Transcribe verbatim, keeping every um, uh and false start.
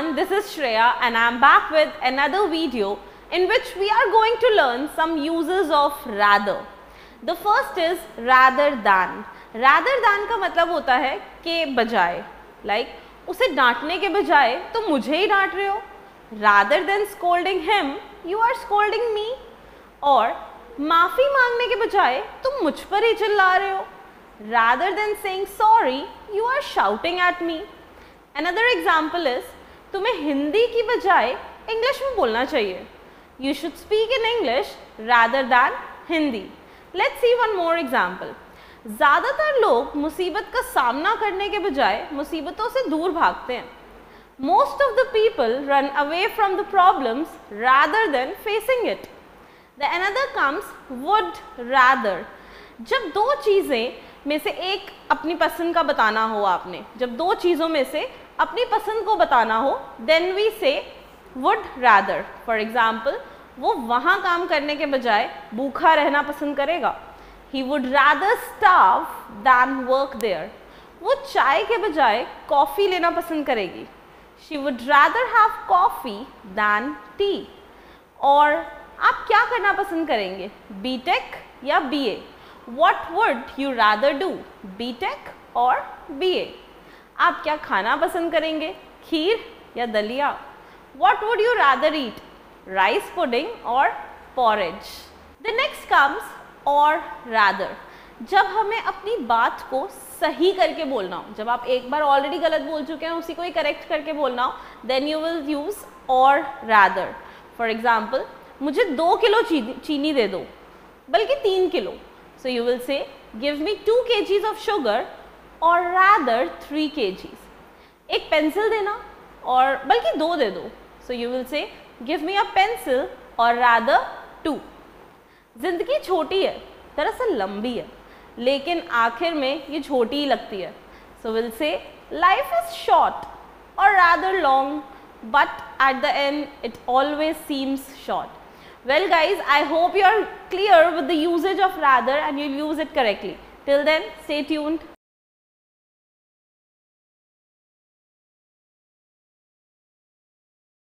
everyone, this is Shreya and I am back with another video in which we are going to learn some uses of rather. The first is rather than. Rather than का मतलब होता है के बजाय, like उसे डांटने के बजाय तुम मुझे ही डांट रहे हो. Rather than scolding him, you are scolding me. और माफ़ी मांगने के बजाय तुम मुझ पर ही चिल्ला रहे हो. Rather than saying sorry, you are shouting at me. Another example is तुम्हें हिंदी की बजाय इंग्लिश में बोलना चाहिए. You should speak in English rather than Hindi. Let's see one more example. ज़्यादातर लोग मुसीबत का सामना करने के बजाय मुसीबतों से दूर भागते हैं. Most of the people run away from the problems rather than facing it. The another comes would rather. जब दो चीज़ें में से एक अपनी पसंद का बताना हो, आपने जब दो चीज़ों में से अपनी पसंद को बताना हो, then we say would rather. For example, वो वहाँ काम करने के बजाय भूखा रहना पसंद करेगा. He would rather starve than work there. वो चाय के बजाय कॉफ़ी लेना पसंद करेगी. She would rather have coffee than tea. और आप क्या करना पसंद करेंगे, बी टेक या B A? What would you rather do, B Tech और बी ए? आप क्या खाना पसंद करेंगे, खीर या दलिया? What would you rather eat, rice pudding or porridge? The next comes or rather. जब हमें अपनी बात को सही करके बोलना हो, जब आप एक बार ऑलरेडी गलत बोल चुके हैं, उसी को ही करेक्ट करके बोलना हो, then you will use or rather. For example, मुझे दो किलो चीनी दे दो, बल्कि तीन किलो. So you will say, give me two kgs of sugar or rather three kgs. एक पेंसिल देना और बल्कि दो दे दो. So you will say, give me a pencil or rather two. जिंदगी छोटी है, दरअसल लंबी है, लेकिन आखिर में ये छोटी ही लगती है. So we'll say, life is short or rather long, but at the end it always seems short. Well guys, I hope you are clear with the usage of rather and you'll use it correctly. Till then, stay tuned.